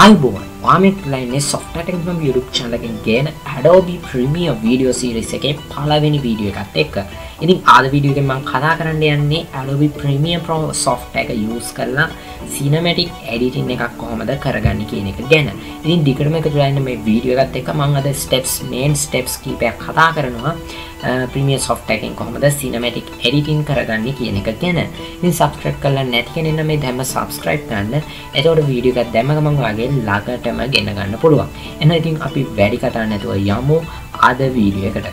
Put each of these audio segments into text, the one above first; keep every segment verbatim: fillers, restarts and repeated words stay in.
අයිබෝන් ඔයාමෙක් ලයින්නේ software techno YouTube channel එකෙන් ගේන Adobe Premiere video series එකේ පළවෙනි වීඩියෝ එකත් එක්ක. ඉතින් ආද වීඩියෝ එකෙන් මම කතා කරන්න යන්නේ Adobe Premiere Pro software එක use කරලා cinematic editing එකක් කොහොමද කරගන්නේ කියන එක ගැන. ඉතින් දිගටම එකතු වෙලා ඉන්න මේ වීඩියෝ එකත් එක්ක මම අද steps main steps කීපයක් කතා කරනවා Premiere software එකෙන් කොහොමද cinematic editing කරගන්නේ කියන එක ගැන. ඉතින් subscribe කරලා නැති කෙනෙක් නම් මේ දැම්ම subscribe කරන්න. එතකොට වීඩියෝ එකක් දැම්ම ගමන් ඔයාගේ ළඟටම ගෙන ගන්න පුළුවන්. එහෙනම් ඉතින් අපි වැඩි කතා නැතුව යමු අද වීඩියෝ එකට.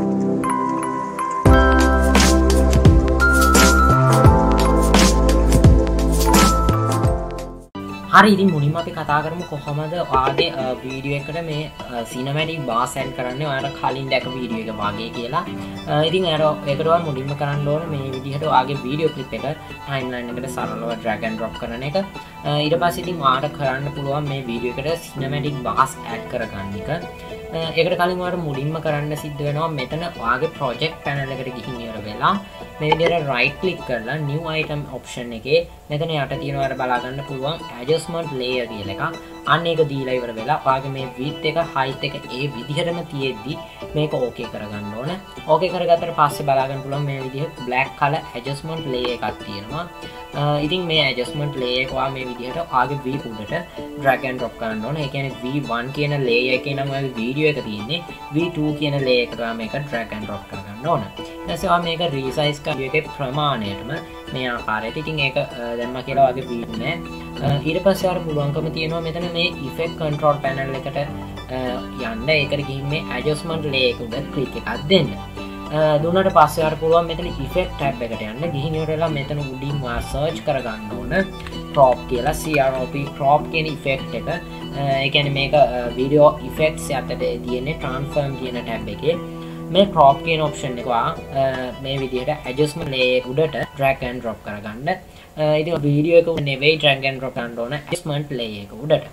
හරි ඉතින් මුලින්ම අපි කතා කරමු කොහොමද ඔයාගේ වීඩියෝ එකට මේ සිනමැටික් බාස් ඇඩ් කරන්නේ ඔයාලට කලින් දැක වීඩියෝ එක වගේ කියලා. ඉතින් ඒකට ඔයා මුලින්ම කරන්න ඕනේ මේ විදිහට ඔයාගේ වීඩියෝ ක්ලිප් එක ටයිම්ලයින් එකට සරලව drag and drop කරන එක. ඊට පස්සේ ඉතින් ඔයාලට කරන්න පුළුවන් මේ වීඩියෝ එකට සිනමැටික් බාස් ඇඩ් කරගන්න එක. ඒකට කලින් ඔයාලට මුලින්ම කරන්න සිද්ධ වෙනවා මෙතන ඔයාගේ project panel එකට ගිහින් ඉවර වෙලා මේ විදිහට right click කරලා new item option එකේ මෙතන යට තියෙන ඔයාලට බලා ගන්න පුළුවන් adjustment layer කියලා එකක්. අන්න ඒක දීලා ඉවර වෙලා ඔයාගේ මේ width එක height එක ඒ විදිහටම තියෙද්දි මේක okay කරගන්න ඕන. okay කරගත්තට පස්සේ බලා ගන්න පුළුවන් මේ විදිහට black color adjustment layer එකක් තියෙනවා. ඉතින් මේ adjustment layer එක ඔයා මේ විදිහට ඔයාගේ view උඩට drag and drop කරන්න ඕන. ඒ කියන්නේ V one කියන layer එකේ නම් ඔයාගේ වීඩියෝ එක තියෙන්නේ V two කියන layer එකට ඔයා මේක drag and drop කරගන්න ඕන. ඊට පස්සේ ඔයා මේක resize කරලා එකේ ප්‍රමාණයටම මේ ආකාරයට ඉතින් ඒක දැම්මා කියලා වගේ වීඩියෝ නෑ. ඊට පස්සේ ආර පුළුවන්කම තියෙනවා මෙතන මේ effect control panel එකට යන්න. ඒකට ගිහින් මේ adjustment layer එක උඩ click එකක් දෙන්න. දුන්නට පස්සේ ආර පුළුවන් මෙතන effect tab එකට යන්න. ගිහින් ඉවරලා මෙතන උඩින් ඔයා search කරගන්න ඕන crop කියලා C R O P crop කියන effect එක. ඒ කියන්නේ මේක video effects යටතේ තියෙන්නේ transform කියන tab එකේ. මේ crop කියන option එක මේ විදිහට adjustment layer උඩට drag and drop කරගන්න. ඉතින් වීඩියෝ එක නෙවෙයි drag and drop කරන්න ඕන adjustment layer එක උඩට.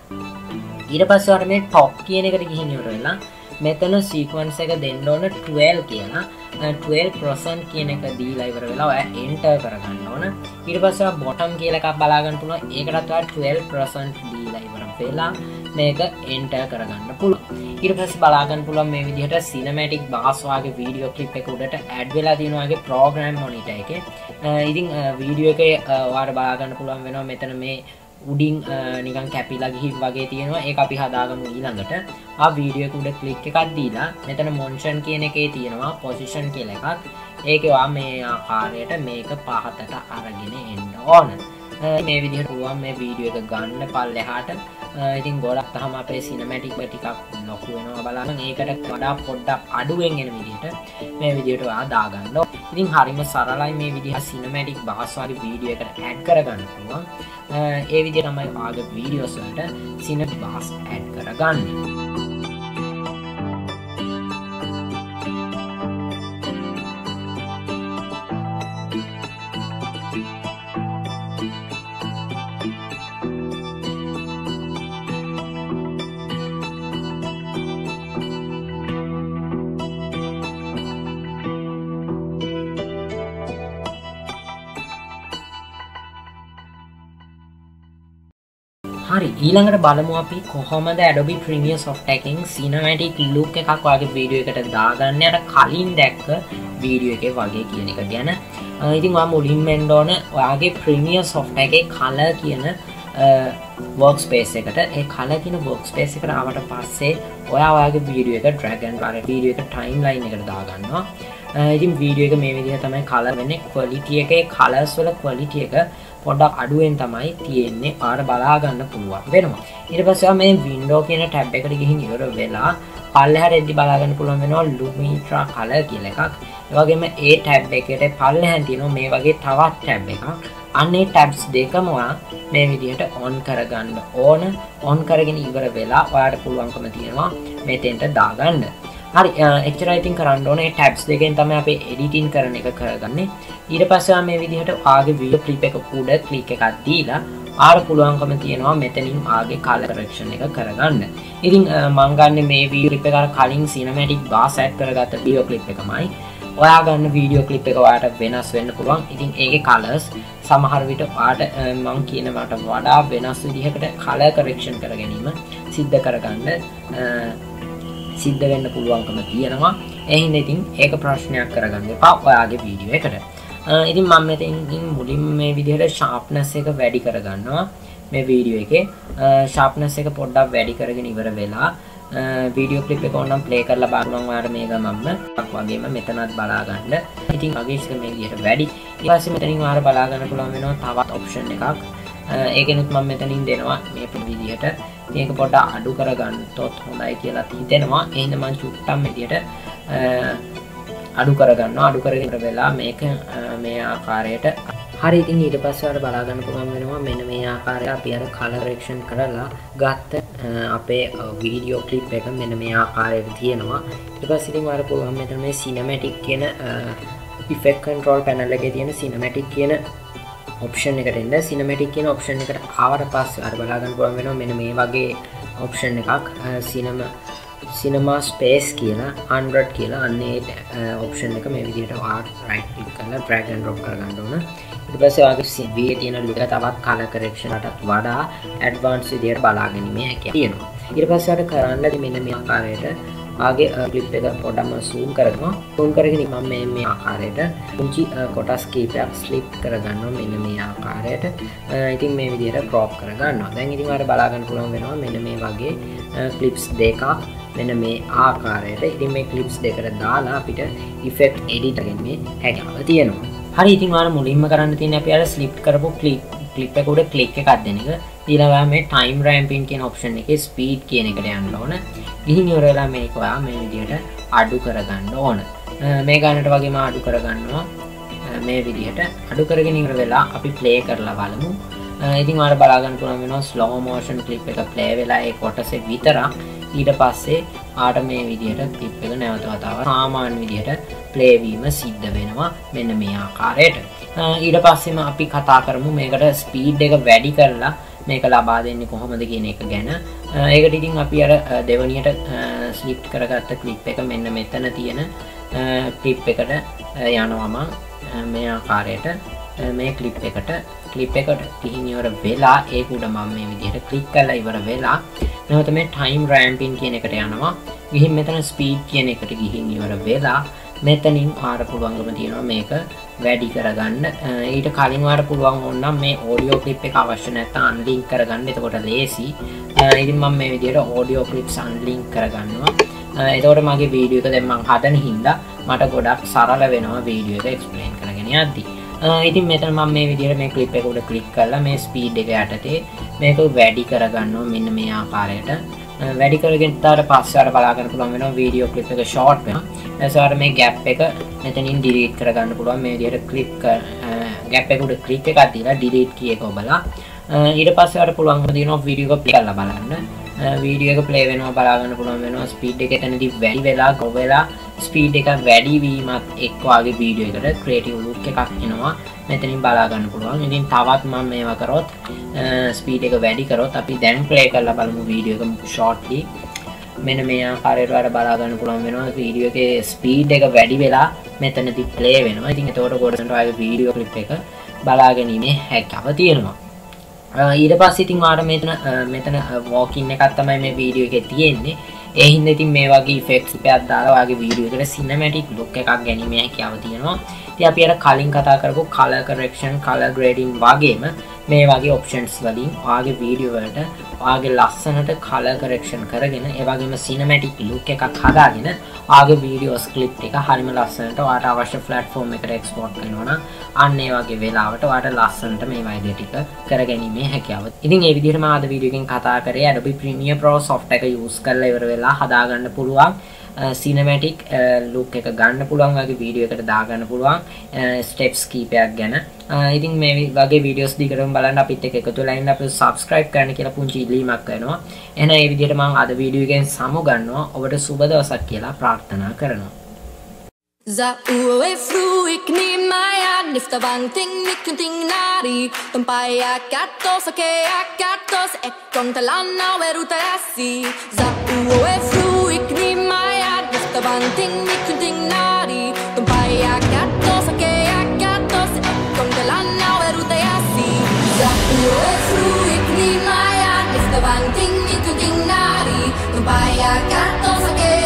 ඊට පස්සේ ඔයාලා මේ top කියන එකට ගිහින් ඉවර වෙලා මෙතන sequence එක දෙන්න ඕන twelve කියලා. twelve percent කියන එක දීලා ඉවර වෙලා ඔයා enter කරගන්න ඕන. ඊට පස්සේ ඔයා bottom කියලා එකක් බලා ගන්න පුළුවන්. ඒකටත් ඔයා twelve percent දීලා ඉවර වෙලා මේක enter කරගන්න පුළුවන්. ඊට පස්සේ බලා ගන්න පුළුවන් මේ විදිහට cinematic bass වාගේ වීඩියෝ ක්ලිප් එක උඩට add වෙලා තියෙනවා වගේ program monitor එකේ. ඉතින් වීඩියෝ එකේ ඔයාලට බලා ගන්න පුළුවන් වෙනවා මෙතන මේ උඩින් නිකන් කැපිලා ගිහින් වගේ තියෙනවා. ඒක අපි හදාගමු ඊළඟට. ආ වීඩියෝ එක උඩ ක්ලික් එකක් දීලා මෙතන motion කියන එකේ තියෙනවා position කියලා එකක්. ඒකේ ඔයා මේ ආකාරයට මේක පහතට අරගෙන එන්න ඕන. මේ විදිහට පුළුවන් මේ වීඩියෝ එක ගන්න පල්ලෙහාට. ඉතින් ගොඩක් තහම අපේ සිනමැටික් එක ටිකක් ලොකු වෙනවා බලන්න. ඒකට වඩා පොඩ්ඩක් අඩුවෙන් එන විදිහට මේ විදිහට ඔයා දාගන්න ඕන. ඉතින් හරිම සරලයි මේ විදිහට සිනමැටික් බාස් වගේ වීඩියෝ එකට ඇඩ් කරගන්න පුළුවන්. ඒ විදිහට තමයි ඔයාගේ වීඩියෝස් වලට සිනමැටික් බාස් ඇඩ් කරගන්නේ. හරි ඊළඟට බලමු අපි කොහොමද Adobe Premiere software එකෙන් cinematic look එකක් ඔයාගේ වීඩියෝ එකට දාගන්නේ අර කලින් දැක්ක වීඩියෝ එකේ වගේ කියන එක ගැන. ඉතින් ඔයා මුලින්ම එන්න ඕන ඔයාගේ Premiere software එකේ color කියන workspace එකට. ඒ color කියන workspace එකට ආවට පස්සේ ඔයා ඔයාගේ වීඩියෝ එක drag and drop වීඩියෝ එක timeline එකට දාගන්නවා. ඉතින් වීඩියෝ එක මේ විදිහට තමයි color වෙන්නේ. quality එකේ colors වල quality එක පොඩ්ඩක් අඩුවෙන් තමයි තියෙන්නේ. ආර බලා ගන්න පුළුවන් වෙනවා. ඊට පස්සේ මේ window කියන tab එකට ගිහින් ඉවර වෙලා පල්ලෙහාට එද්දි බලා ගන්න පුළුවන් වෙනවා Lumitra color කියලා එකක්. ඒ වගේම ඒ tab එකේ පල්ලෙහාන් තියෙනවා මේ වගේ තවත් tab එකක්. අන්නේ tabs දෙකම ඔයා මේ විදිහට on කරගන්න ඕන. on කරගෙන ඉවර වෙලා ඔයාට පුළුවන්කම තියෙනවා මෙතෙන්ට දාගන්න. හරි එච්චරයි ඉතින් කරන්න ඕනේ. මේ tabs දෙකෙන් තමයි අපි editing කරන එක කරගන්නේ. ඊට පස්සේ මේ විදිහට ආගේ වීඩියෝ ක්ලිප් එක උඩ ක්ලික් එකක් දීලා ආර පුළුවන්කම තියෙනවා මෙතනින් ආගේ color correction එක කරගන්න. ඉතින් මම ගන්න මේ වීඩියෝ ක්ලිප් එක අර කලින් cinematic bass add කරගත්ත වීඩියෝ ක්ලිප් එකමයි. ඔයා ගන්න වීඩියෝ ක්ලිප් එක ඔයාට වෙනස් වෙන්න පුළුවන්. ඉතින් ඒකේ colors සමහර විට පාට මම කියනවට වඩා වෙනස් විදිහකට කලර් කරෙක්ෂන් කර ගැනීම සිද්ධ කරගන්න සිද්ධ වෙන්න පුළුවන්කම තියෙනවා. ඒ හින්දා ඉතින් ඒක ප්‍රශ්නයක් කරගන්න එපා ඔයාගේ වීඩියෝ එකට. ඉතින් මම මෙතනින් මුලින්ම මේ විදිහට sharpness එක වැඩි කරගන්නවා මේ වීඩියෝ එකේ. sharpness එක පොඩ්ඩක් වැඩි කරගෙන ඉවර වෙලා වීඩියෝ ක්ලිප් එක ඕනම් ප්ලේ කරලා බලන්න ඔයාලට මේක මම වගේම මෙතනත් බලා ගන්න. ඉතින් මගේ එක මේ විදිහට වැඩි. ඊට පස්සේ මෙතනින් ඔයාලට බලා ගන්න පුළුවන් වෙනවා තවත් ඔප්ෂන් එකක්. ඒකෙනුත් මම මෙතනින් දෙනවා මේ විදිහට. මේක පොඩ්ඩක් අඩු කරගන්නතොත් හොඳයි කියලා හිතෙනවා. එහෙනම් මම චුට්ටක් මේ විදිහට අඩු කරගන්නවා. අඩු කරගෙන ඉවර වෙලා මේක මේ ආකාරයට හරි. ඉතින් ඊට පස්සේ ඔයාලට බලා ගන්න පුළුවන් වෙනවා මෙන්න මේ ආකාරයට අපි අර කලර් කරෙක්ෂන් කරලා ගත්ත අපේ වීඩියෝ ක්ලිප් එක මෙන්න මේ ආකාරයට තියෙනවා. ඊට පස්සේ ඉතින් ඔයාලට පුළුවන් මෙතන මේ සිනමැටික් කියන ඉෆෙක්ට් කන්ට්‍රෝල් පැනල් එකේ තියෙන සිනමැටික් කියන ඔප්ෂන් එකට එන්න. සිනමැටික් කියන ඔප්ෂන් එකට ආවට පස්සේ ඔයාලට බලා ගන්න පුළුවන් වෙනවා මෙන්න මේ වගේ ඔප්ෂන් එකක් සිනමා සිනමා ස්පේස් කියලා හන්ඩ්‍රඩ් කියලා අන්නේ ඔප්ෂන් එක මේ විදිහට ඔයාලට රයිට් ක්ලික් කරලා drag and drop කරගන්න ඕන. ඊට පස්සේ ඔයාගේ වීඩියෝ තියෙන ලුක තවත් කලර් කරෙක්ෂන් එකටත් වඩා ඇඩ්වාන්ස් විදිහට බලා ගැනීමේ හැකියාව තියෙනවා. ඊට පස්සේ ඔයාලට කරන්න මෙන්න මේ ආකාරයට ආගේ ක්ලිප් එක පොඩ්ඩක්ම zoom කරගන්නවා. zoom කරගෙන මම මේ මේ ආකාරයට පුංචි කොටස් කීපයක් ස්ලිප් කරගන්නවා මෙන්න මේ ආකාරයට. ඉතින් මේ විදිහට crop කරගන්නවා. දැන් ඉතින් ඔයාලට බලා ගන්න පුළුවන් වෙනවා මෙන්න මේ වගේ ක්ලිප්ස් දෙකක් මෙන්න මේ ආකාරයට. ඉතින් මේ ක්ලිප්ස් දෙකට දාලා අපිට ඉෆෙක්ට් එඩිට් කරගන්න හැකියාව තියෙනවා. හරි. ඉතින් ඔයාලා මුලින්ම කරන්න තියෙන්නේ අපි අර ස්ලිප් කරපු ක්ලිප් ක්ලිප් එක උඩ ක්ලික් එකක් දෙන එක. ඊළඟට මේ time ramping කියන ඔප්ෂන් එකේ ස්පීඩ් කියන එකට යන්න ඕන. ගිහින් ඉවර වෙලා මේක ඔයා මේ විදිහට අඩු කරගන්න ඕන. මේ ගන්නට වගේම අඩු කරගන්නවා මේ විදිහට. අඩු කරගෙන ඉවර වෙලා අපි ප්ලේ කරලා බලමු. ඉතින් ඔයාලා බලා ගන්න පුළුවන් වෙනවා ස්ලෝ මෝෂන් ක්ලිප් එක ප්ලේ වෙලා ඒ කොටසේ විතරක්. ඊට පස්සේ ආට මේ විදිහට ක්ලිප් එක නැවත වතාවක් සාමාන්‍ය විදිහට ප්ලේ වීම සිද්ධ වෙනවා මෙන්න මේ ආකාරයට. ඊට පස්සේම අපි කතා කරමු මේකට ස්පීඩ් එක වැඩි කරලා මේක ලබා දෙන්නේ කොහොමද කියන එක ගැන. ඒකට ඉතින් අපි අර දෙවනියට ස්ලිප් කරගත්ත ක්ලිප් එක මෙන්න මෙතන තියෙන ක්ලිප් එකට යනවාම මේ ආකාරයට මේ ක්ලිප් එකට ක්ලිප් එකට ගිහින් ඉවර වෙලා ඒක උඩ මම මේ විදිහට ක්ලික් කරලා ඉවර වෙලා නැවත මේ time ramping කියන එකට යනවා. ගිහින් මෙතන speed කියන එකට ගිහින් ඉවර වෙලා මෙතනින් ආර පුළුවන්කම තියෙනවා මේක වැඩි කරගන්න. ඊට කලින් වාට පුළුවන් ඕනනම් මේ audio clip එක අවශ්‍ය නැත්නම් unlink කරගන්න. එතකොට ලේසි. ඉතින් මම මේ විදිහට audio clips unlink කරගන්නවා. එතකොට මගේ වීඩියෝ එක දැන් මම හදන හින්දා මට ගොඩක් සරල වෙනවා වීඩියෝ එක explain කරගෙන යද්දී. ඉතින් මෙතන මම මේ විදිහට මේ ක්ලිප් එක උඩ ක්ලික් කරලා මේ ස්පීඩ් එක යටතේ මේක වැඩි කරගන්නවා මෙන්න මේ ආකාරයට. වැඩි කරගෙන ඊට පස්සේ අර බලා ගන්න පුළුවන් වෙනවා වීඩියෝ ක්ලිප් එක ෂෝට් වෙනවා. ඊට මේ ગેප් එක මෙතනින් ඩිලීට් කරගන්න පුළුවන් මේ විදිහට ක්ලික් ગેප් එක උඩ ක්ලික් එකක් දීලා ඩිලීට් කී එක ඔබලා ඊට පස්සේ අර පුළුවන්කම තියෙනවා වීඩියෝ එක ප්ලේ කරලා බලන්න. වීඩියෝ එක ප්ලේ වෙනවා බලා ගන්න පුළුවන් වෙනවා ස්පීඩ් එක එතනදී වැඩි වෙලා ගො වෙලා ස්පීඩ් එක වැඩි වීමත් එක්ක වගේ වීඩියෝ එකට ක්‍රියේටිව් ලුක් එකක් එනවා. මෙතනින් බලා ගන්න පුළුවන්. ඉතින් තවත් මම මේවා කරොත් ස්පීඩ් එක වැඩි කරොත් අපි දැන් ප්ලේ කරලා බලමු වීඩියෝ එක ෂෝට්ලි. මෙන්න මේ ආකාරයට වල බලා ගන්න පුළුවන් වෙනවා වීඩියෝ එකේ ස්පීඩ් එක වැඩි වෙලා මෙතනදී ප්ලේ වෙනවා. ඉතින් එතකොට ගොඩට ඔයගේ වීඩියෝ ක්ලිප් එක බලා ගැනීමේ හැකියාව තියෙනවා. ඊට පස්සේ ඉතින් ඔයාලට මෙතන මෙතන වෝකින් එකක් තමයි මේ වීඩියෝ එකේ තියෙන්නේ. ඒ හින්දා ඉතින් මේ වගේ ඉෆෙක්ට්ස් එකක් දාලා ඔයාගේ වීඩියෝ එකට සිනමැටික් ලුක් එකක් ගැනීමේ හැකියාව තියෙනවා. ඉතින් අපි අර කලින් කතා කරපු color correction, color grading වගේම මේ වගේ options වලින් ඔයාගේ වීඩියෝ වලට ඔයාගේ ලස්සනට color correction කරගෙන ඒ වගේම cinematic look එකක් හදාගෙන ඔයාගේ videos clip එක හරිම ලස්සනට ඔයාට අවශ්‍ය platform එකට export කරනවා නම් අන්න ඒ වගේ වෙලාවට ඔයාට ලස්සනට මේ වගේ ටික කරගැනීමේ හැකියාව. ඉතින් මේ විදිහට මම අද වීඩියෝ එකෙන් කතා කරේ Adobe Premiere Pro software එක use කරලා ඉවර වෙලා හදාගන්න පුළුවන් cinematic look එක ගන්න පුළුවන් වගේ වීඩියෝ එකකට දාගන්න පුළුවන් steps කීපයක් ගැන. ඉතින් මේ වගේ වීඩියෝස් දිගටම බලන්න අපිත් එක්ක එකතු වෙලා ඉන්න අපිට subscribe කරන්න කියලා පුංචි ඉල්ලීමක් කරනවා. එහෙනම් මේ විදිහට මම අද වීඩියෝ එකෙන් සමු ගන්නවා. ඔබට සුබ දවසක් කියලා ප්‍රාර්ථනා කරනවා. Za uwe fruik ni maya nifta banting nikunting nari tumpaya katos ake akatos ekon talana weruta yasi. Za uwe fruik ni maya nifta banting nikunting nari tumpaya katos ake akatos ekon talana weruta uwe fruit ni maya, nifta bang ting ni tu ting nari, tumpaya kato sake.